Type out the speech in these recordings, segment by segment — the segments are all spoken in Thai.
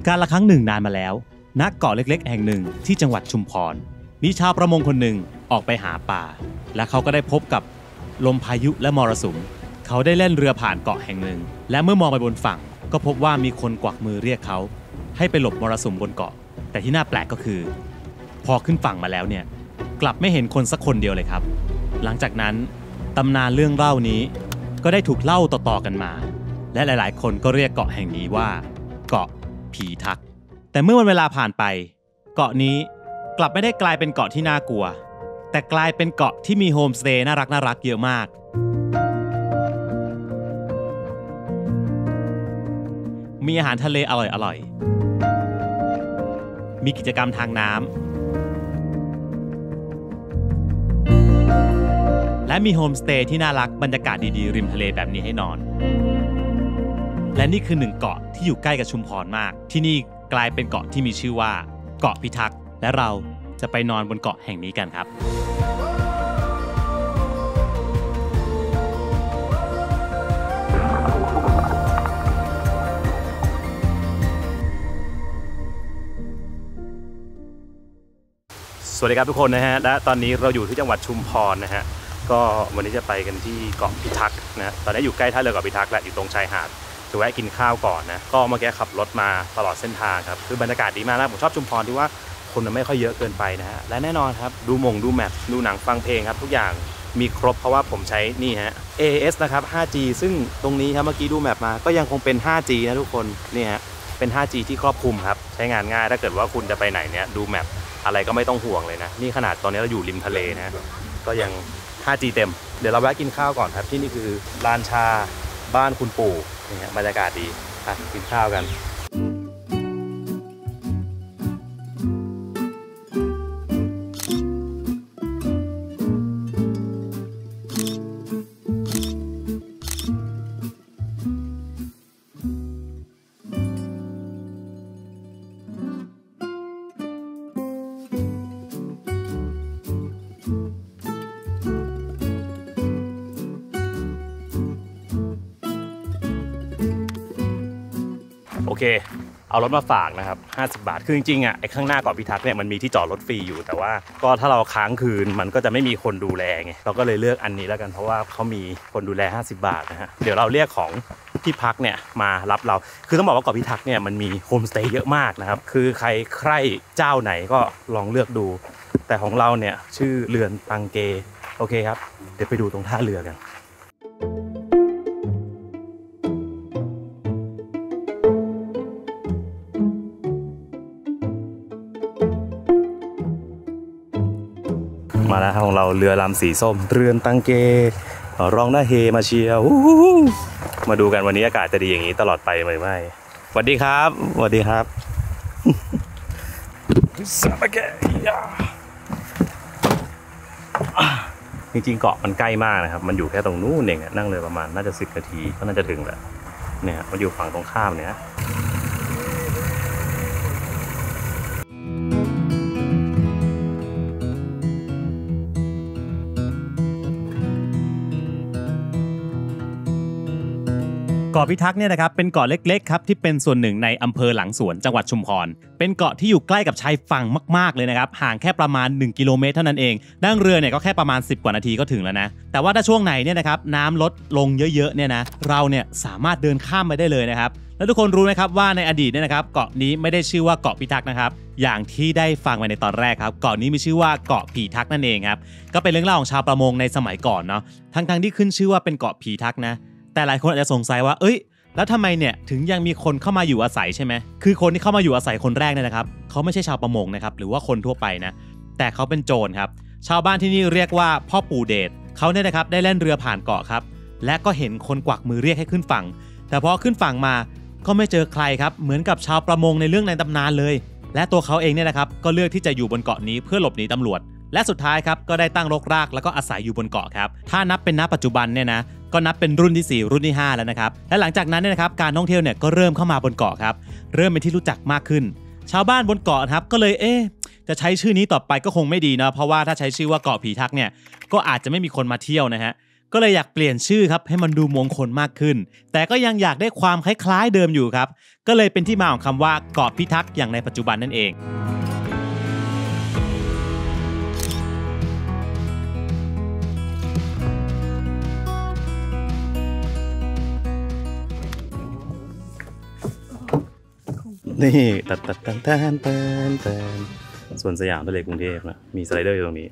การละครั้งหนึ่งนานมาแล้วณเกาะเล็กๆแห่งหนึ่งที่จังหวัดชุมพรมีชาวประมงคนหนึ่งออกไปหาปลาและเขาก็ได้พบกับลมพายุและมรสุมเขาได้เล่นเรือผ่านเกาะแห่งหนึ่งและเมื่อมองไปบนฝั่งก็พบว่ามีคนกวักมือเรียกเขาให้ไปหลบมรสุมบนเกาะแต่ที่น่าแปลกก็คือพอขึ้นฝั่งมาแล้วเนี่ยกลับไม่เห็นคนสักคนเดียวเลยครับหลังจากนั้นตำนานเรื่องเล่านี้ก็ได้ถูกเล่าต่อๆกันมาและหลายๆคนก็เรียกเกาะแห่งนี้ว่าเกาะผีทักแต่เมื่อวันเวลาผ่านไปเกาะนี้กลับไม่ได้กลายเป็นเกาะที่น่ากลัวแต่กลายเป็นเกาะที่มีโฮมสเตย์น่ารักเยอะมากมีอาหารทะเลอร่อยมีกิจกรรมทางน้ำและมีโฮมสเตย์ที่น่ารักบรรยากาศดีๆริมทะเลแบบนี้ให้นอนและนี่คือหนึ่งเกาะที่อยู่ใกล้กับชุมพรมากที่นี่กลายเป็นเกาะที่มีชื่อว่าเกาะพิทักษ์และเราจะไปนอนบนเกาะแห่งนี้กันครับสวัสดีครับทุกคนนะฮะและตอนนี้เราอยู่ที่จังหวัดชุมพรนะฮะก็วันนี้จะไปกันที่เกาะพิทักษ์นะตอนนี้อยู่ใกล้ท่าเรือเกาะพิทักษ์และอยู่ตรงชายหาดจะแวะกินข้าวก่อนนะก็เมื่อกี้ขับรถมาตลอดเส้นทางครับคือบรรยากาศดีมากนะผมชอบชุมพรที่ว่าคนมันไม่ค่อยเยอะเกินไปนะฮะและแน่นอนครับดูแมปดูหนังฟังเพลงครับทุกอย่างมีครบเพราะว่าผมใช้นี่ฮะ AAS นะครับ 5G ซึ่งตรงนี้ครับเมื่อกี้ดูแมปมาก็ยังคงเป็น 5G นะทุกคนนี่ฮะเป็น 5G ที่ครอบคลุมครับใช้งานง่ายถ้าเกิดว่าคุณจะไปไหนเนี่ยดูแมปอะไรก็ไม่ต้องห่วงเลยนะนี่ขนาดตอนนี้เราอยู่ริมทะเลนะก็ยัง 5G เต็มเดี๋ยวเราแวะกินข้าวก่อนครับที่นี่คือลานชาบ้านคุณปู่นี่ฮะบรรยากาศดีกินข้าวกันโอเคเอารถมาฝากนะครับ50 บาทคือจริงๆไอ้ข้างหน้าเกาะพิทักษ์เนี่ยมันมีที่จอดรถฟรีอยู่แต่ว่าก็ถ้าเราค้างคืนมันก็จะไม่มีคนดูแลไงเราก็เลยเลือกอันนี้แล้วกันเพราะว่าเขามีคนดูแล50 บาทนะฮะเดี๋ยวเราเรียกของที่พักเนี่ยมารับเราคือต้องบอกว่าเกาะพิทักษ์เนี่ยมันมีโฮมสเตย์เยอะมากนะครับคือใครเจ้าไหนก็ลองเลือกดูแต่ของเราเนี่ยชื่อเรือนตังเกโอเคครับเดี๋ยวไปดูตรงท่าเรือกันมาแล้วของเราเรือลำสีส้มเรือนตังเกร้องหน้าเฮมาเชียวมาดูกันวันนี้อากาศจะดีอย่างนี้ตลอดไปไหมไม่สวัสดีครับสวัสดีครับสบายแกจริงๆเกาะมันใกล้มากนะครับมันอยู่แค่ตรงนู้นเองนั่งเลยประมาณน่าจะ10 นาทีก็น่าจะถึงแหละเนี่ยมันอยู่ฝั่งตรงข้ามเนี่ยเกาะพิทักษ์เนี่ยนะครับเป็นเกาะเล็กๆครับที่เป็นส่วนหนึ่งในอำเภอหลังสวนจังหวัดชุมพรเป็นเกาะที่อยู่ใกล้กับชายฝั่งมากๆเลยนะครับห่างแค่ประมาณ1 กิโลเมตรเท่านั้นเองนั่งเรือเนี่ยก็แค่ประมาณ10 กว่านาทีก็ถึงแล้วนะแต่ว่าถ้าช่วงไหนเนี่ยนะครับน้ำลดลงเยอะๆเนี่ยนะเราเนี่ยสามารถเดินข้ามไปได้เลยนะครับแล้วทุกคนรู้ไหมครับว่าในอดีตเนี่ยนะครับเกาะนี้ไม่ได้ชื่อว่าเกาะพิทักษ์นะครับอย่างที่ได้ฟังไปในตอนแรกครับเกาะนี้มีชื่อว่าเกาะผีทักษ์นั่นเองครับก็เป็นเรื่องเล่าของชาวประมงในสมัยก่อนเนาะทั้งที่ขึ้นชื่อว่าเป็นเกาะผีทักษ์นะแต่หลายคนอาจจะสงสัยว่าแล้วทำไมเนี่ยถึงยังมีคนเข้ามาอยู่อาศัยใช่ไหมคือคนที่เข้ามาอยู่อาศัยคนแรกเนี่ยนะครับเขาไม่ใช่ชาวประมงนะครับหรือว่าคนทั่วไปนะแต่เขาเป็นโจรครับชาวบ้านที่นี่เรียกว่าพ่อปู่เดชเขาเนี่ยนะครับได้เล่นเรือผ่านเกาะครับและก็เห็นคนกวักมือเรียกให้ขึ้นฝั่งแต่พอขึ้นฝั่งมาก็ไม่เจอใครครับเหมือนกับชาวประมงในเรื่องในตำนานเลยและตัวเขาเองเนี่ยนะครับก็เลือกที่จะอยู่บนเกาะนี้เพื่อหลบหนีตำรวจและสุดท้ายครับก็ได้ตั้งรกรากแล้วก็อาศัยอยู่บนเกาะครับถ้านับเป็นณปัจจุบันเนี่ยนะก็นับเป็นรุ่นที่4รุ่นที่5แล้วนะครับและหลังจากนั้นเนี่ยนะครับการท่องเที่ยวเนี่ยก็เริ่มเข้ามาบนเกาะครับเริ่มเป็นที่รู้จักมากขึ้นชาวบ้านบนเกาะครับก็เลยจะใช้ชื่อนี้ต่อไปก็คงไม่ดีนะเพราะว่าถ้าใช้ชื่อว่าเกาะผีทักษ์เนี่ยก็อาจจะไม่มีคนมาเที่ยวนะฮะก็เลยอยากเปลี่ยนชื่อครับให้มันดูมงคลมากขึ้นแต่ก็ยังอยากได้ความคล้ายๆเดิมอยู่ครับก็เลยเป็นที่มาของคำว่าเกาะพิทักษ์อย่างในปัจจุบันนั่นเองนี่ส่วนสยามทะเลกรุงเทพนะมีสไลเดอร์อยู่ตรงนี้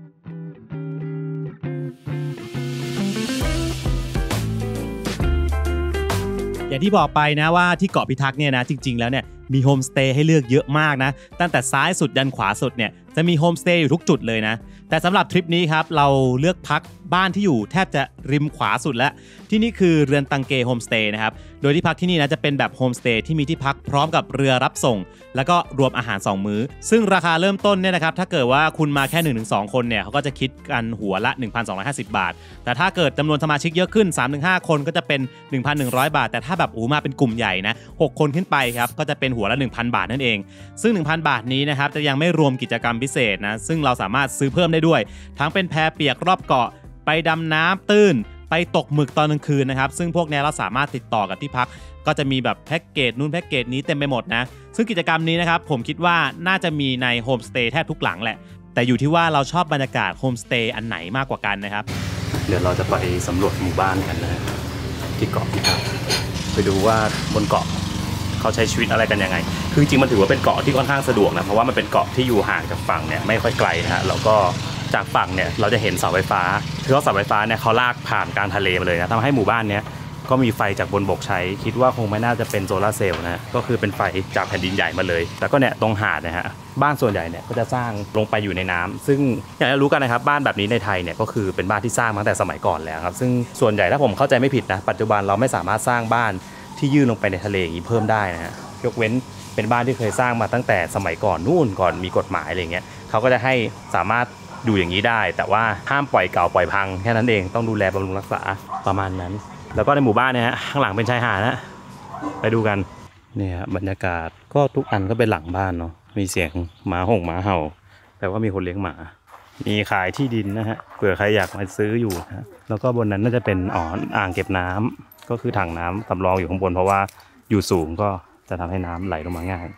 อย่างที่บอกไปนะว่าที่เกาะพิทักษ์เนี่ยนะจริงๆแล้วเนี่ยมีโฮมสเตย์ให้เลือกเยอะมากนะตั้งแต่ซ้ายสุดยันขวาสุดเนี่ยจะมีโฮมสเตย์อยู่ทุกจุดเลยนะแต่สำหรับทริปนี้ครับเราเลือกพักบ้านที่อยู่แทบจะริมขวาสุดแล้วที่นี่คือเรือนตังเกโฮมสเตย์นะครับโดยที่พักที่นี่นะจะเป็นแบบโฮมสเตย์ที่มีที่พักพร้อมกับเรือรับส่งแล้วก็รวมอาหาร2มื้อซึ่งราคาเริ่มต้นเนี่ยนะครับถ้าเกิดว่าคุณมาแค่ 1-2 คนเนี่ยเขาก็จะคิดกันหัวละ 1,250 บาทแต่ถ้าเกิดจำนวนสมาชิกเยอะขึ้น 3-5 คนก็จะเป็น 1,100 บาทแต่ถ้าแบบมาเป็นกลุ่มใหญ่นะ6คนขึ้นไปครับก็จะเป็นหัวละ 1,000 บาทนั่นเองซึ่ง 1,000 บาทนี้นะครับจะยังไม่รวมกิจกรรมพิเศษนะซึ่งเราสามารถซื้อเพิ่มได้ด้วยทั้งเป็นแพเปียกรอบเกาะไปดำน้ำตื้นไปตกหมึกตอนกลางคืนนะครับซึ่งพวกนี้เราสามารถติดต่อกับที่พักก็จะมีแบบแพ็กเกจนู้นแพ็กเกจนี้เต็มไปหมดนะซึ่งกิจกรรมนี้นะครับผมคิดว่าน่าจะมีในโฮมสเตย์แทบทุกหลังแหละแต่อยู่ที่ว่าเราชอบบรรยากาศโฮมสเตย์อันไหนมากกว่ากันนะครับเดี๋ยวเราจะไปสำรวจหมู่บ้านกันนะที่เกาะพิทักษ์ไปดูว่าบนเกาะเขาใช้ชีวิตอะไรกันยังไงคือจริงๆมันถือว่าเป็นเกาะที่ค่อนข้างสะดวกนะเพราะว่ามันเป็นเกาะที่อยู่ห่างจากฝั่งเนี่ยไม่ค่อยไกลนะฮะแล้วก็จากฝั่งเนี่ยเราจะเห็นเสาไฟฟ้าคือเสาไฟฟ้าเนี่ยเขาลากผ่านกลางทะเลมาเลยนะทำให้หมู่บ้านเนี้ยก็มีไฟจากบนบกใช้คิดว่าคงไม่น่าจะเป็นโซลาร์เซลล์นะก็คือเป็นไฟจากแผ่นดินใหญ่มาเลยแล้วก็เนี่ยตรงหาดนะฮะบ้านส่วนใหญ่เนี่ยก็จะสร้างลงไปอยู่ในน้ำซึ่งอย่างที่รู้กันนะครับบ้านแบบนี้ในไทยเนี่ยก็คือเป็นบ้านที่สร้างมาตั้งแต่สมัยก่อนแล้วครับซึ่งส่วนใหญ่ถ้าผมเข้าใจไม่ผิดนะปัจจุบันเราไม่สามารถสร้างบ้านที่ยื่นลงไปในทะเลอย่างนี้เพิ่มได้นะฮะยกเว้นเป็นบ้านที่เคยสร้างมาตั้งแต่สมัยก่อนนู่นก่อนมีกฎหมายอะไรเงี้ยเขาก็จะให้สามารถอยู่อย่างนี้ได้แต่ว่าห้ามปล่อยเก่าปล่อยพังแค่นั้นเองต้องดูแลบำรุงรักษาประมาณนั้นแล้วก็ในหมู่บ้านเนี่ยฮะข้างหลังเป็นชายหาดนะไปดูกันเนี่ยบรรยากาศก็ทุกอันก็เป็นหลังบ้านเนาะมีเสียงหมาห่งหมาเห่าแปลว่ามีคนเลี้ยงหมามีขายที่ดินนะฮะเผื่อใครอยากมาซื้ออยู่นะแล้วก็บนนั้นน่าจะเป็นอ่างเก็บน้ำก็คือถังน้ำสำรองอยู่ข้างบนเพราะว่าอยู่สูงก็จะทำให้น้ำไหลลงมาง่าย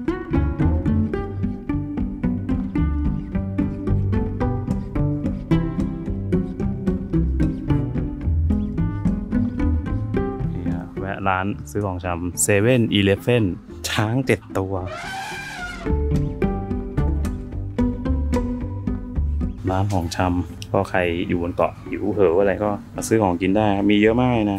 ร้านซื้อของชำ7-Eleven ช้าง7 ตัวร้านของชำก็ใครอยู่บนเกาะหิวเหิวอะไรก็มาซื้อของกินได้มีเยอะมากนะ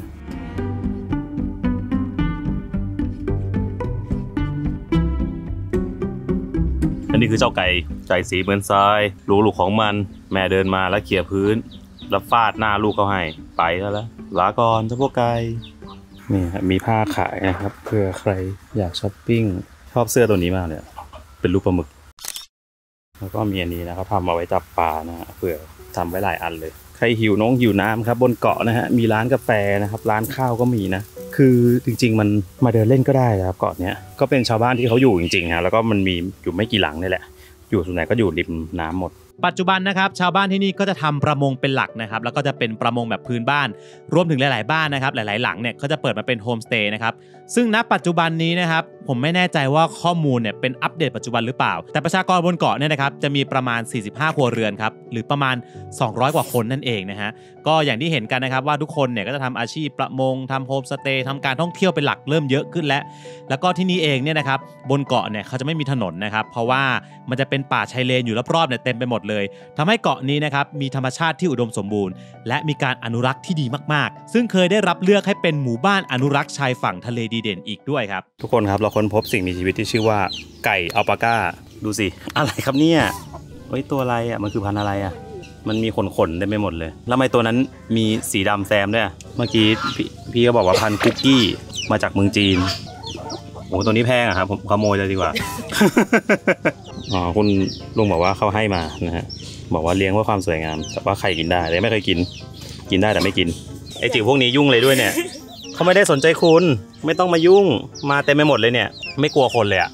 อันนี้คือเจ้าไก่สีเหมือนทรายลูกของมันแม่เดินมาแล้วเขี่ยพื้นแล้วฟาดหน้าลูกเขาให้ไปแล้วลาก่อนเจ้าพวกไก่นี่ครับมีผ้าขายนะครับเพื่อใครอยากช้อปปิ้งชอบเสื้อตัวนี้มากเลยเป็นรูปปลาหมึกแล้วก็มีอันนี้นะเขาทำเอาไว้จับปลานะฮะเผื่อทำไว้หลายอันเลยใครหิวน้ำครับบนเกาะนะฮะมีร้านกาแฟนะครับร้านข้าวก็มีนะคือจริงๆมันมาเดินเล่นก็ได้ครับเกาะเนี้ยก็เป็นชาวบ้านที่เขาอยู่จริงๆฮะแล้วก็มันมีอยู่ไม่กี่หลังนี่แหละอยู่ส่วนใหญ่ก็อยู่ริมน้ำหมดปัจจุบันนะครับชาวบ้านที่นี่ก็จะทำประมงเป็นหลักนะครับแล้วก็จะเป็นประมงแบบพื้นบ้านรวมถึงหลายๆบ้านนะครับหลายๆหลังเนี่ยก็จะเปิดมาเป็นโฮมสเตย์นะครับซึ่งณปัจจุบันนี้นะครับผมไม่แน่ใจว่าข้อมูลเนี่ยเป็นอัปเดตปัจจุบันหรือเปล่าแต่ประชากรบนเกาะเนี่ยนะครับจะมีประมาณ45ครัวเรือนครับหรือประมาณ200กว่าคนนั่นเองนะฮะก็อย่างที่เห็นกันนะครับว่าทุกคนเนี่ยก็จะทำอาชีพประมงทำโฮมสเตย์ทำการท่องเที่ยวเป็นหลักเริ่มเยอะขึ้นแล้วก็ที่นี่เองเนี่ยนะครับบนเกาะเนี่ยเขาจะไม่มีถนนนะครับเพราะว่ามันจะเป็นป่าชายเลนอยู่รอบๆเนี่ยเต็มไปหมดเลยทำให้เกาะนี้นะครับมีธรรมชาติที่อุดมสมบูรณ์และมีการอนุรักษ์ที่ดีมากๆซึ่งเคยได้รับเลือกให้เป็นหมู่บ้านอนุรักษ์ชายฝั่งทะเลดีเด่นอีกด้วยครับทุกคนครับเราค้นพบสิ่งมีชีวิตที่ชื่อว่าไก่อัลปาก้าดูสิอะไรครับเนี่ยเฮ้ยตัวอะไรอ่ะมันคือพันธุ์อะไรอ่ะมันมีขนเต็มไปหมดเลยแล้วทำไมตัวนั้นมีสีดำแซมด้วยเมื่อกี้พี่ก็บอกว่าพันธุ์คุกกี้มาจากเมืองจีนโอ้ตัวนี้แพงอ่ะครับผมขโมยเลยดีกว่า คุณลุงบอกว่าเขาให้มานะฮะบอกว่าเลี้ยงเพื่อความสวยงามแต่ว่าใครกินได้แต่ไม่เคยกินได้แต่ไม่กินไอ้จิ๋วพวกนี้ยุ่งเลยด้วยเนี่ยเขาไม่ได้สนใจคุณไม่ต้องมายุ่งมาเต็มไปหมดเลยเนี่ยไม่กลัวคนเลยอ่ะ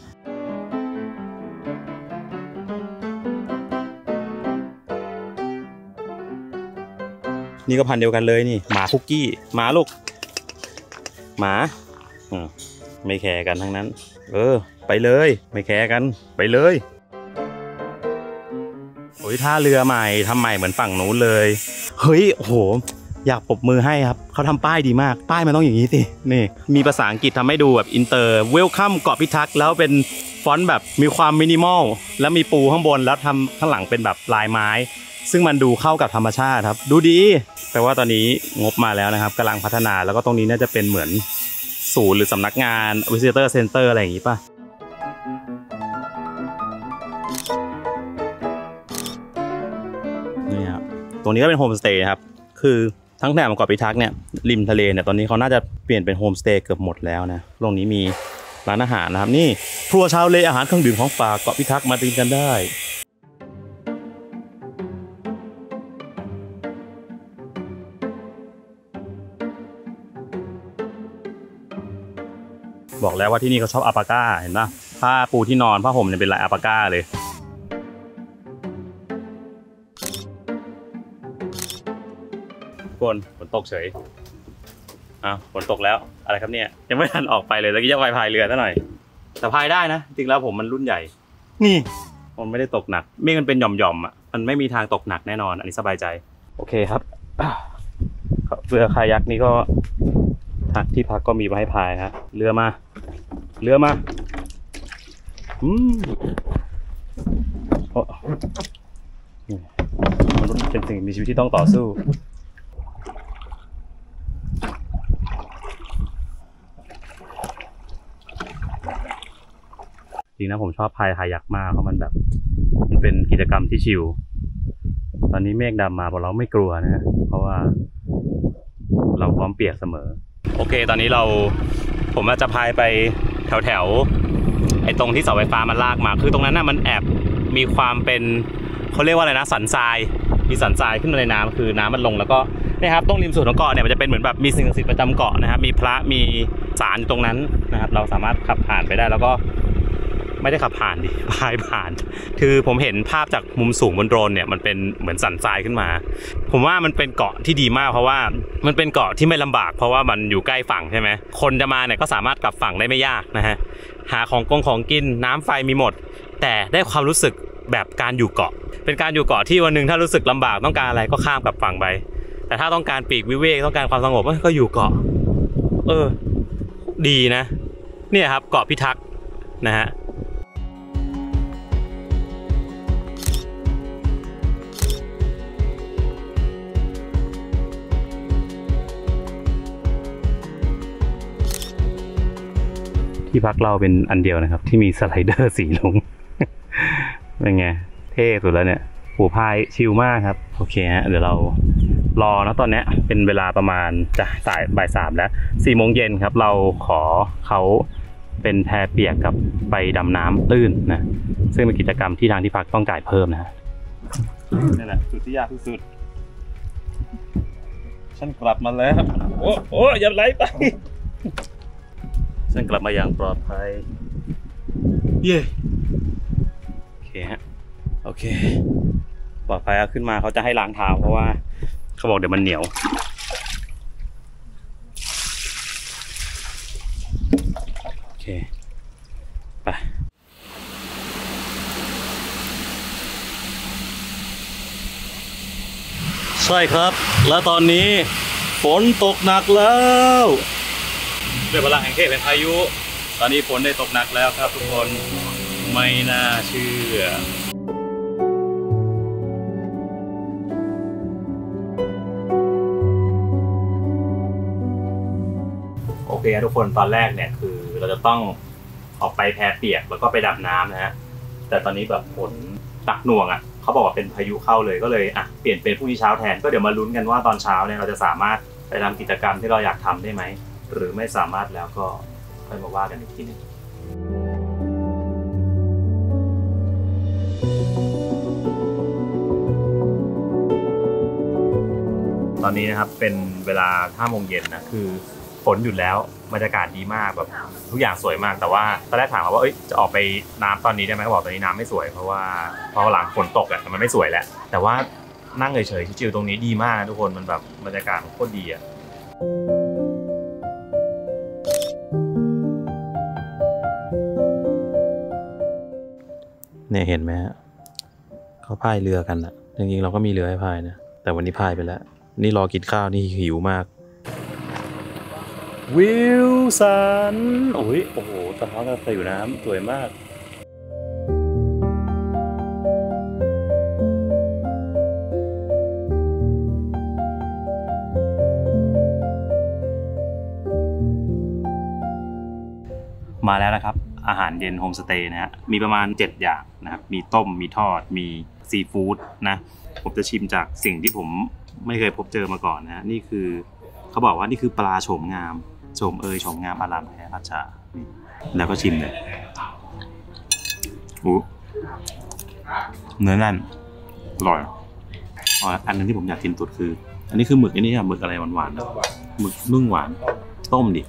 นี่ก็พันธุ์เดียวกันเลยนี่หมาคุกกี้หมาลูกหมาไม่แคร์กันทั้งนั้นไปเลยไม่แคร์กันไปเลยโอ้ยท่าเรือใหม่ทำใหม่เหมือนฝั่งนู้นเลยเฮ้ยโอ้โหอยากปรบมือให้ครับเขาทำป้ายดีมากป้ายมันต้องอย่างนี้สินี่มีภาษาอังกฤษทำให้ดูแบบอินเตอร์เวลคัมเกาะพิทักษ์แล้วเป็นฟอนต์แบบมีความมินิมอลแล้วมีปูข้างบนแล้วทำข้างหลังเป็นแบบลายไม้ซึ่งมันดูเข้ากับธรรมชาติครับดูดีแปลว่าตอนนี้งบมาแล้วนะครับกำลังพัฒนาแล้วก็ตรงนี้น่าจะเป็นเหมือนศูนย์หรือสำนักงาน Visitor Center อะไรอย่างนี้ป่ะนี่ครับตรงนี้ก็เป็นโฮมสเตย์ครับคือทั้งแถบเกาะพิทักษ์เนี่ยริมทะเลเนี่ยตอนนี้เขาน่าจะเปลี่ยนเป็นโฮมสเตย์เกือบหมดแล้วนะตรงนี้มีร้านอาหารนะครับนี่ครัวชาวเลอาหารเครื่องดื่มของฝากเกาะพิทักษ์มาดื่มกันได้บอกแล้วว่าที่นี่เขาชอบอัลปาก้าเห็นป่ะผ้าปูที่นอนผ้าห่มเนี่ยเป็นลายอัลปาก้าเลยฝนตกเฉยฝนตกแล้วอะไรครับเนี่ยยังไม่ทันออกไปเลยตะกี้จะไปพายเรือซะหน่อยแต่พายได้นะจริงแล้วผมมันรุ่นใหญ่นี่มันไม่ได้ตกหนักเมฆมันเป็นหย่อมๆมันไม่มีทางตกหนักแน่นอนอันนี้สบายใจโอเคครับเรือคายักนี่ก็ที่พักก็มีไว้ให้พายครับเรือมามนุษย์เป็นสิ่งมีชีวิตที่ต้องต่อสู้จริงนะผมชอบพายคายักมากเพราะมันเป็นกิจกรรมที่ชิลตอนนี้เมฆดำมาเราไม่กลัวนะเพราะว่าเราพร้อมเปียกเสมอโอเคตอนนี้ผมจะพายไปแถวไอ้ตรงที่เสาไฟฟ้ามันลากมาคือตรงนั้นน่ะมันแอบมีความเป็นเขาเรียกว่าอะไรนะสันทรายมีสันทรายขึ้นมาในน้ำคือน้ำมันลงแล้วก็นะครับตรงริมสุดของเกาะเนี่ยมันจะเป็นเหมือนแบบมีสิ่งศักดิ์สิทธิ์ประจำเกาะนะครับมีพระมีศาลตรงนั้นนะครับเราสามารถขับผ่านไปได้แล้วก็ไม่ได้ขับผ่านดิพายผ่านคือผมเห็นภาพจากมุมสูงบนโดรนเนี่ยมันเป็นเหมือนสันทรายขึ้นมาผมว่ามันเป็นเกาะที่ดีมากเพราะว่ามันเป็นเกาะที่ไม่ลำบากเพราะว่ามันอยู่ใกล้ฝั่งใช่ไหมคนจะมาเนี่ยก็สามารถกลับฝั่งได้ไม่ยากนะฮะหาของกินน้ำไฟมีหมดแต่ได้ความรู้สึกแบบการอยู่เกาะเป็นการอยู่เกาะที่วันหนึ่งถ้ารู้สึกลำบากต้องการอะไรก็ข้ามกลับฝั่งไปแต่ถ้าต้องการปีกวิเวกต้องการความสงบก็อยู่เกาะดีนะเนี่ยครับเกาะพิทักษ์นะฮะที่พักเราเป็นอันเดียวนะครับที่มีสไลเดอร์สีลุง เป็นไงเท่สุดแล้วเนี่ยหูพายชิลมากครับโอเคฮะเดี๋ยวเรารอนะตอนนี้เป็นเวลาประมาณจะบ่าย 3แล้ว4 โมงเย็นครับเราขอเขาเป็นแพเปียกกับไปดำน้ำตื้นนะซึ่งเป็นกิจกรรมที่ทางที่พักต้องจ่ายเพิ่มนะนี่แหละสุดที่ยากที่สุดฉันกลับมาแล้วโอ้อย่าไหลไปฉันกลับมาอย่างปลอดภัยเย้โอเคฮะโอเคปลอดภัยเอาขึ้นมาเขาจะให้ล้างเท้าเพราะว่าเขาบอกเดี๋ยวมันเหนียวโอเคไปใช่ครับและตอนนี้ฝนตกหนักแล้วด้วยพลังแห่งเทพเป็นพายุตอนนี้ฝนได้ตกหนักแล้วครับทุกคนไม่น่าเชื่อโอเคทุกคนตอนแรกเนี่ยคือเราจะต้องออกไปแพเปียกแล้วก็ไปดำน้ำนะฮะแต่ตอนนี้แบบฝนหนักหน่วงอ่ะเขาบอกว่าเป็นพายุเข้าเลยก็เลยเปลี่ยนเป็นพรุ่งนี้เช้าแทนก็เดี๋ยวมาลุ้นกันว่าตอนเช้าเนี่ยเราจะสามารถไปทำกิจกรรมที่เราอยากทำได้ไหมหรือไม่สามารถแล้วก็ค่อยมาว่ากันอีกทีนึงตอนนี้นะครับเป็นเวลา 5 โมงเย็นนะคือฝนหยุดแล้วบรรยากาศดีมากแบบทุกอย่างสวยมากแต่ว่าตอนแรกถามว่าจะออกไปน้ำตอนนี้ได้ไหมเขาบอกตอนนี้น้ำไม่สวยเพราะหลังฝนตกมันไม่สวยแล้วแต่ว่านั่งเฉยๆชิวๆตรงนี้ดีมากทุกคนมันแบบบรรยากาศโคตรดีอ่ะเนี่ยเห็นไหมฮะเขาพายเรือกันอ่ะจริงๆเราก็มีเรือให้พายนะแต่วันนี้พายไปแล้วนี่รอกินข้าวนี่หิวมากวิลสันโอ้โหตอนเขาจะไปอยู่น้ำสวยมากมาแล้วนะครับอาหารเย็นโฮมสเตย์นะฮะมีประมาณ7อย่างนะครับมีต้มมีทอดมีซีฟู้ดนะผมจะชิมจากสิ่งที่ผมไม่เคยพบเจอมาก่อนนะฮะนี่คือเขาบอกว่านี่คือปลาโฉมงามโฉมงามอารามแท้ราชาแล้วก็ชิมเลยเนื้อแน่นอร่อยอันนึงที่ผมอยากกินสุดคืออันนี้คือหมึกอันนี้หมึกอะไรหวานๆหมึกนึ่งหวานต้มดิ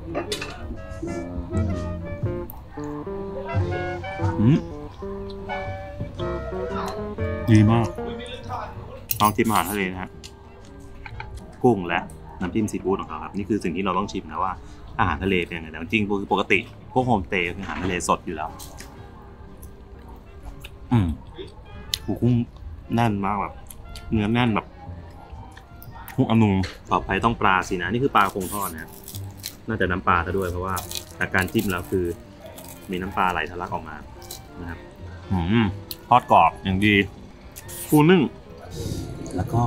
ดีมากลองจิ้มอาหารทะเลนะฮะกุ้งและน้ำจิ้มซีฟู้ดของเขาครับนี่คือสิ่งที่เราต้องชิมนะว่าอาหารทะเลเป็นยังไงแต่จริงๆปกติพวกโฮมสเตย์คืออาหารทะเลสดอยู่แล้วกุ้งแน่นมากแบบเนื้อแน่นแบบทุกอนูต่อไปต้องปลาสินะนี่คือปลาคงทอดนะน่าจะน้ำปลาซะด้วยเพราะว่าจากการจิ้มแล้วคือมีน้ำปลาไหลทะลักออกมานะครับทอดกรอบอย่างดีปูนึ่งแล้วก็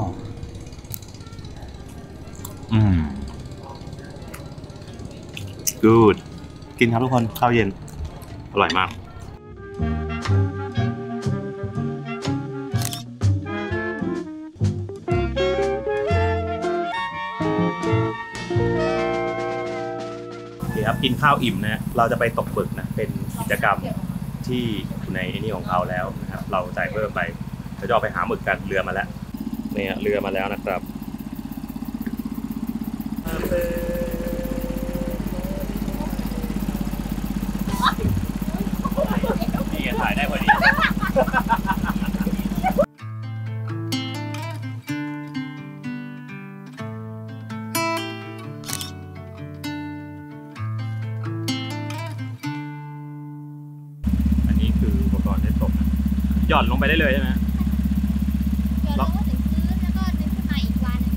good กินครับทุกคนข้าวเย็นอร่อยมากครับกินข้าวอิ่มนะเราจะไปตกหมึกนะเป็นกิจกรรมที่อยู่ในนี่ของเขาแล้วนะครับเราจ่ายเพิ่มไปเราจะออกไปหาหมึกกันเรือมาแล้วเนี่ยเรือมาแล้วนะครับนี่ถ่ายได้พอดีหย่อนลงไปได้เลยใช่ไหมหย่อนลงมาถึงพื้นแล้วก็ดึงขึ้นมาอีกวัน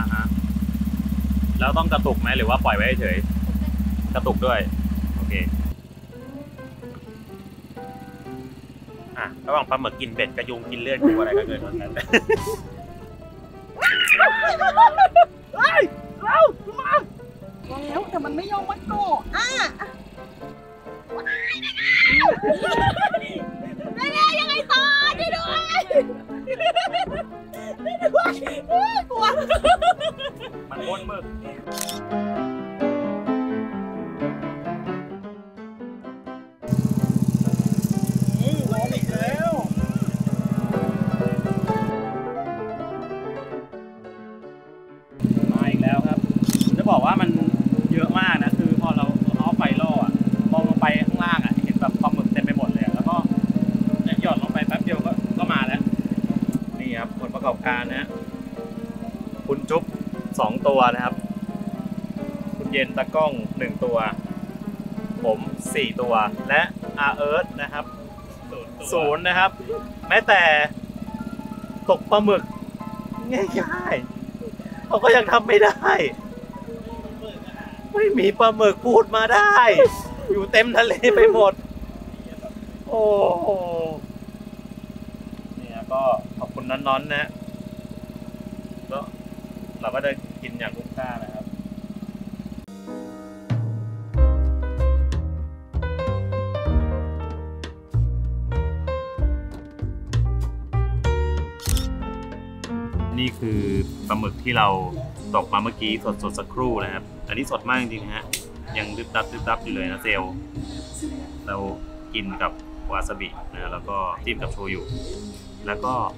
แล้วต้องกระตุกไหมหรือว่าปล่อยไว้เฉยกระตุกด้วยโอเคระหว่างปลาหมึกกินเบ็ดกระยุงกินเลือดกูอะไรก็เกิดขึ้นกันแล้วแต่มันไม่ยอมมันโกะแม่ยังไงต่อช่วยด้วยกลัวมันโคตรมึกโดนอีกแล้วมาอีกแล้วครับจะบอกว่ามันเยอะมากนะคือพอเราเอาไฟล่อมองลงไปข้างล่างเห็นแบบปลาหมึกเต็มไปหมดเลยแล้วก็หย่อนลงไปแป๊บเดียวก็มาแล้วนี่ครับผลประกอบการนะคุณจุ๊บ2ตัวนะครับคุณเย็นตะก้อง1ตัวผม4ตัวและอาเอิร์ธนะครับ0นะครับแม้แต่ตกปลาหมึกง่ายๆเขาก็ยังทำไม่ได้ไม่มีปลาหมึกพูดมาได้อยู่เต็มทะเลไปหมดโอ้โหเนี่ยก็ขอบคุณน้อนๆนะก็เราก็จะกินอย่างคุ้มค่านะครับนี่คือปลาหมึกที่เราตกมาเมื่อกี้สดสักครู่นะครับอันนี้สดมากจริงๆนะฮะยังดึบดับอยู่เลยนะเซลเรากินกับวาซาบินะแล้วก็จิ้มกับโชยุแล้ว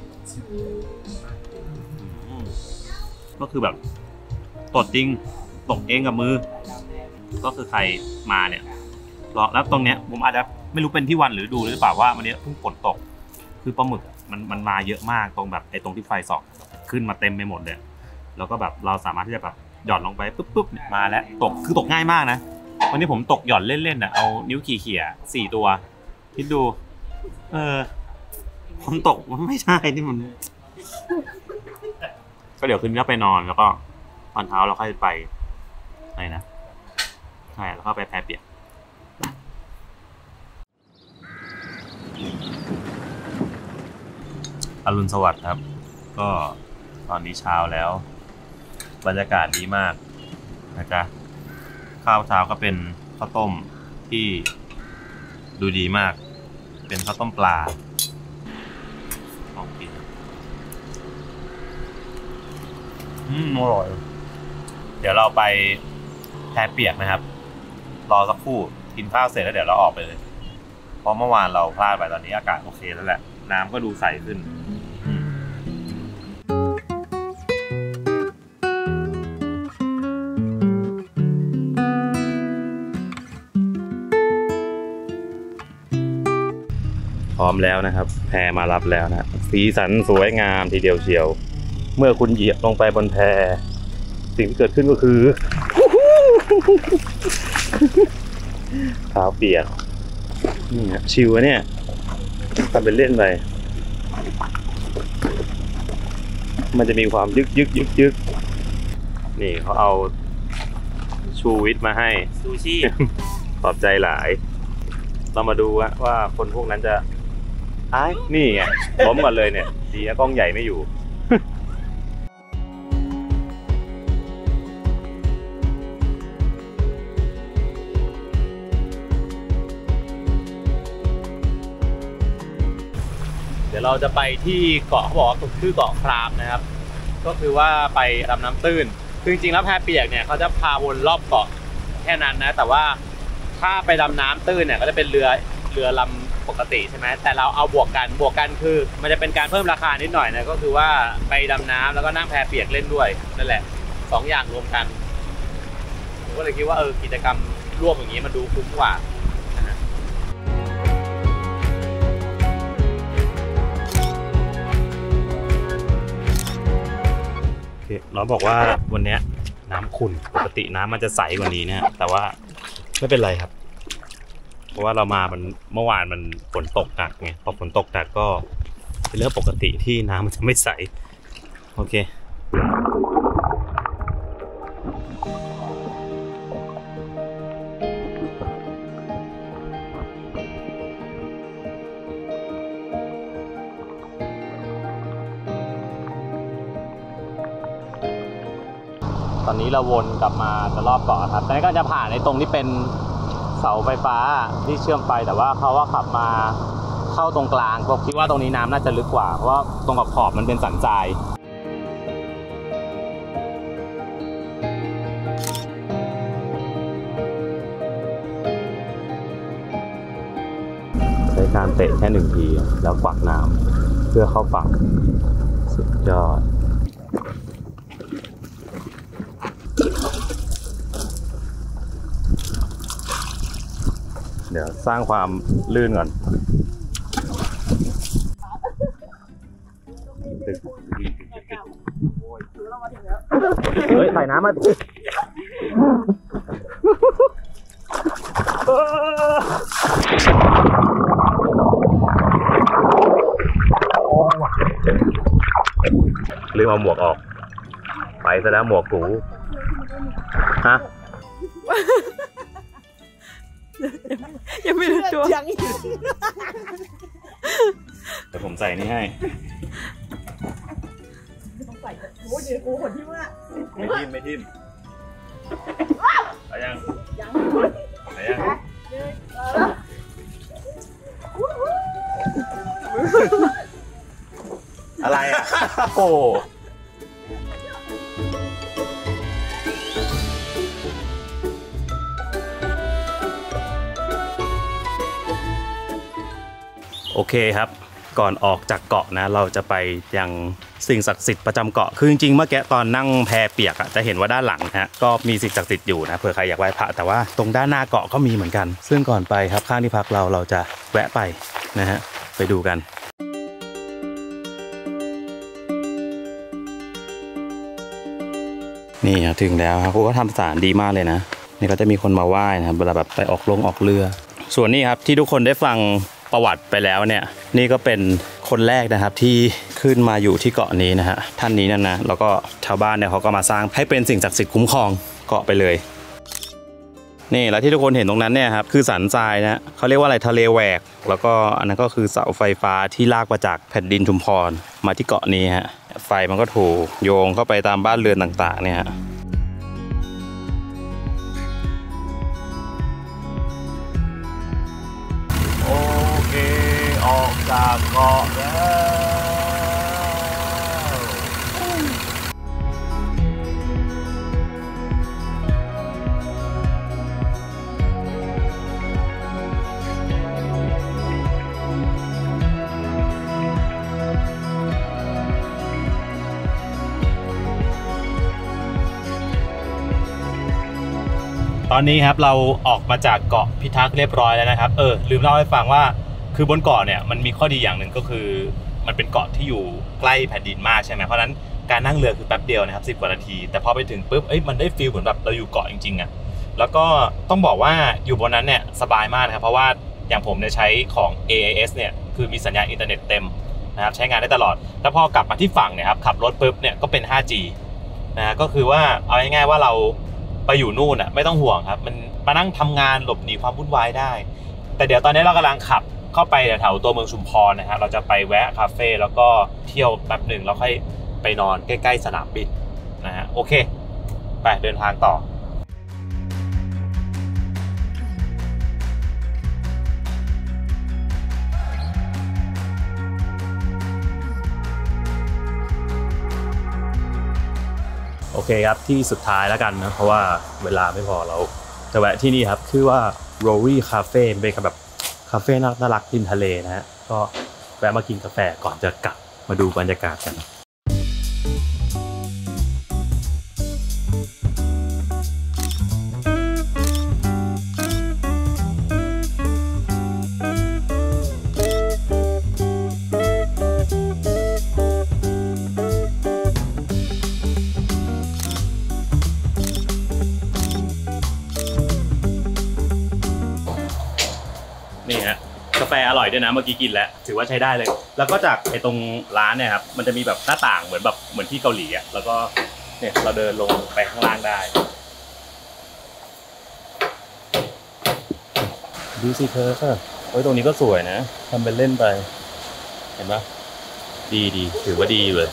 ก็คือแบบตดจริงตกเองกับมือก็คือใครมาเนี่ยแล้วตรงเนี้ยผมอาจจะไม่รู้เป็นที่วันหรือดูหรือเปล่าว่าวันนี้เพิ่งฝนตกคือปลาหมึกมันมาเยอะมากตรงแบบไอ้ตรงที่ไฟส่องขึ้นมาเต็มไปหมดเลยแล้วก็แบบเราสามารถที่จะแบบหย่อนลงไปปุ๊บเนี่ยมาแล้วตกง่ายมากนะวันนี้ผมตกหย่อนเล่นๆเอานิ้วเขี่ย4 ตัวคิดดูผมตกมันไม่ใช่นี่มันก็เดี๋ยวคืนนี้เราไปนอนแล้วก็ตอนเช้าเราค่อยไปไหนนะใช่แล้วก็ไปแพเปียกอรุณสวัสดิ์ครับก็ตอนนี้เช้าแล้วบรรยากาศดีมากนะจ๊ะข้าวเช้าก็เป็นข้าวต้มที่ดูดีมากเป็นข้าวต้มปลาลองกินอร่อยเดี๋ยวเราไปแพเปียกนะครับรอสักครู่กินข้าวเสร็จแล้วเดี๋ยวเราออกไปเลยเพราะเมื่อวานเราพลาดไปตอนนี้อากาศโอเคแล้วแหละน้ำก็ดูใสขึ้นพร้อมแล้วนะครับแพมารับแล้วนะสีสันสวยงามทีเดียวเชียวเมื่อคุณเหยียบลงไปบนแพสิ่งที่เกิดขึ้นก็คือเท้าเปียกนี่ฮะชิวเนี่ยทำเป็นเล่นไปมันจะมีความยึกนี่เขาเอาชูวิทย์มาให้ซูชิขอบใจหลายเรามาดูว่าคนพวกนั้นจะนี่ไงล้มกันเลยเนี่ยดีนะกล้องใหญ่ไม่อยู่เดี๋ยวเราจะไปที่เกาะเขาบอกว่าชื่อเกาะครามนะครับก็คือว่าไปดำน้ำตื้นคือจริงๆแล้วแพเปียกเนี่ยเขาจะพาวนรอบเกาะแค่นั้นนะแต่ว่าถ้าไปดำน้ำตื้นเนี่ยก็จะเป็นเรือลำปกติใช่ไหมแต่เราเอาบวกกันคือมันจะเป็นการเพิ่มราคานิดหน่อยนะก็คือว่าไปดำน้ำแล้วก็นั่งแพเปียกเล่นด้วยนั่นแหละ2 อย่างรวมกันผมก็เลยคิดว่ากิจกรรมร่วมอย่างนี้มันดูคุ้มกว่าเราบอกว่าวันนี้น้ำขุ่นปกติน้ำมันจะใสกว่านี้นะแต่ว่าไม่เป็นไรครับเพราะว่าเรามาเมื่อวานมันฝนตกหนักไงพอฝนตกหนักก็เป็นเรื่องปกติที่น้ำมันจะไม่ใสโอเคตอนนี้เราวนกลับมาจะรอบเกาะครับตอนนี้ก็จะผ่านในตรงที่เป็นเสาไฟฟ้าที่เชื่อมไปแต่ว่าเขาว่าขับมาเข้าตรงกลางผมคิดว่าตรงนี้น้ำน่าจะลึกกว่าเพราะว่าตรงขอบมันเป็นสันทรายใช้การเตะแค่1 ทีแล้วกวักน้ำเพื่อเข้าฝั่งสุดยอดเดี๋ยวสร้างความลื่นก่อนเฮ้ยใส่น้ำมาลืมเอาหมวกออกไปซะแล้วหมวกกูฮะยังไม่รู้ตัวเดี๋ยวผมใส่นี่ให้ต้องใส่โอ้ยเดี๋ยวกูคนที่ว่าไม่ทิ่มไปยังไปยังอะไรอ่ะโอ้โอเคครับก่อนออกจากเกาะนะเราจะไปยังสิ่งศักดิ์สิทธิ์ประจำเกาะคือจริงๆเมื่อกี้ตอนนั่งแพเปียกจะเห็นว่าด้านหลังฮะก็มีสิ่งศักดิ์สิทธิ์อยู่นะเผื่อใครอยากไหว้พระแต่ว่าตรงด้านหน้าเกาะก็มีเหมือนกันซึ่งก่อนไปครับข้างที่พักเราจะแวะไปนะฮะไปดูกันนี่ถึงแล้วครับเขาก็ทำสารดีมากเลยนะนี่ก็จะมีคนมาไหว้นะครับเวลาแบบไปออกเรือส่วนนี้ครับที่ทุกคนได้ฟังประวัติไปแล้วเนี่ยนี่ก็เป็นคนแรกนะครับที่ขึ้นมาอยู่ที่เกาะนี้นะฮะท่านนี้นั่นนะแล้วก็ชาวบ้านเนี่ยเขาก็มาสร้างให้เป็นสิ่งศักดิ์สิทธิ์คุ้มครองเกาะไปเลยนี่แล้วที่ทุกคนเห็นตรงนั้นเนี่ยครับคือสันทรายนะเขาเรียกว่าอะไรทะเลแหวกแล้วก็อันนั้นก็คือเสาไฟฟ้าที่ลากมาจากแผ่นดินชุมพรมาที่เกาะนี้ฮะไฟมันก็ถูกโยงเข้าไปตามบ้านเรือนต่างๆเนี่ยฮะโอเคออกจากเกาะแล้วตอนนี้ครับเราออกมาจากเกาะพิทักษ์เรียบร้อยแล้วนะครับลืมเล่าให้ฟังว่าคือบนเกาะเนี่ยมันมีข้อดีอย่างหนึ่งก็คือมันเป็นเกาะที่อยู่ใกล้แผ่นดินมากใช่ไหมเพราะนั้นการนั่งเรือคือแป๊บเดียวนะครับ10 กว่านาทีแต่พอไปถึงปุ๊บมันได้ฟีลเหมือนแบบเราอยู่เกาะจริงๆอ่ะแล้วก็ต้องบอกว่าอยู่บนนั้นเนี่ยสบายมากนะครับเพราะว่าอย่างผมเนี่ยใช้ของ AIS เนี่ยคือมีสัญญาณอินเทอร์เน็ตเต็มนะครับใช้งานได้ตลอดแล้วพอกลับมาที่ฝั่งเนี่ยครับขับรถปุ๊บเนี่ยก็เป็น 5G นะก็คือว่าเอาง่ายๆว่าเราไปอยู่นู่นอ่ะไม่ต้องห่วงครับมันมานั่งทำงานหลบหนีความวุ่นวายได้แต่เดี๋ยวตอนนี้เรากำลังขับเข้าไปแถวตัวเมืองชุมพรนะครับเราจะไปแวะคาเฟ่แล้วก็เที่ยวแป๊บหนึ่งแล้วค่อยไปนอนใกล้ๆสนามบินนะฮะโอเคไปเดินทางต่อโอเคครับที่สุดท้ายแล้วกันนะเพราะว่าเวลาไม่พอเราจะแวะที่นี่ครับคือว่า Rory Cafe เป็นแบบคาเฟ่น่ารักริมทะเลนะฮะก็แวะมากินกาแฟก่อนจะกลับมาดูบรรยากาศกันนี่ฮะกาแฟอร่อยด้วยนะเมื่อกี้กินแล้วถือว่าใช้ได้เลยแล้วก็จากตรงร้านเนี่ยครับมันจะมีแบบหน้าต่างเหมือนที่เกาหลีอ่ะแล้วก็เนี่ยเราเดินลงไปข้างล่างได้ดูสิเธอตรงนี้ก็สวยนะทำเป็นเล่นไปเห็นปะดีถือว่าดีเลย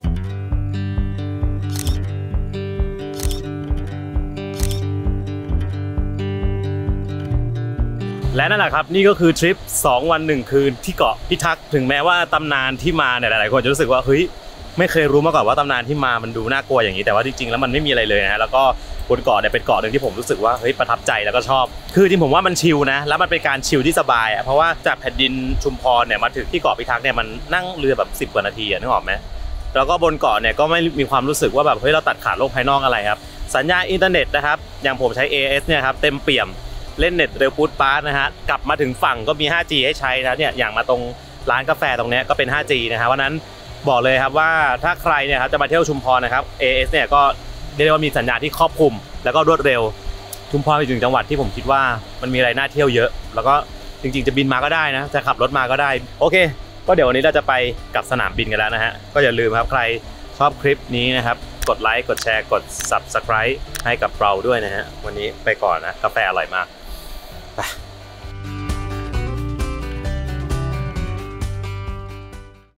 และนั่นแหละครับนี่ก็คือทริป2 วัน 1 คืนที่เกาะพิทักษ์ถึงแม้ว่าตำนานที่มาเนี่ยหลายๆคนจะรู้สึกว่าเฮ้ยไม่เคยรู้มาก่อนว่าตำนานที่มามันดูน่ากลัวอย่างนี้แต่ว่าจริงๆแล้วมันไม่มีอะไรเลยนะฮะแล้วก็บนเกาะเนี่ยเป็นเกาะหนึ่งที่ผมรู้สึกว่าเฮ้ยประทับใจแล้วก็ชอบคือจริงผมว่ามันชิลนะแล้วมันเป็นการชิลที่สบายเพราะว่าจากแผ่นดินชุมพรเนี่ยมาถึงที่เกาะพิทักษ์เนี่ยมันนั่งเรือแบบ10 กว่านาทีนึกออกไหมแล้วก็บนเกาะเนี่ยก็ไม่มีความรู้สึกว่าแบบเฮ้ยเราตัดขาดโลกภายนอกอะไรครับสัญญาณอินเทอร์เน็ตนะครับอย่างผมใช้ AIS เนี่ยครับเต็มเปี่ยมเล่นเน็ตเร็วปูดป๊าดนะฮะกลับมาถึงฝั่งก็มี 5G ให้ใช้นะเนี่ยอย่างมาตรงร้านกาแฟตรงนี้ก็เป็น 5G นะฮะเพราะนั้นบอกเลยครับว่าถ้าใครเนี่ยครับจะมาเที่ยวชุมพรนะครับ AIS เนี่ยก็เรียกได้ว่ามีสัญญาณที่ครอบคลุมแล้วก็รวดเร็วชุมพรเป็นจังหวัดที่ผมคิดว่ามันมีอะไรน่าเที่ยวเยอะแล้วก็จริงๆจะบินมาก็ได้นะจะขับรถมาก็ได้โอเคก็เดี๋ยววันนี้เราจะไปกับสนามบินกันแล้วนะฮะก็อย่าลืมครับใครชอบคลิปนี้นะครับกดไลค์กดแชร์กด Subscribe ให้กับเราด้วยนะฮะวันนี้ไปก่อนนะกาแฟอร่อยมากไป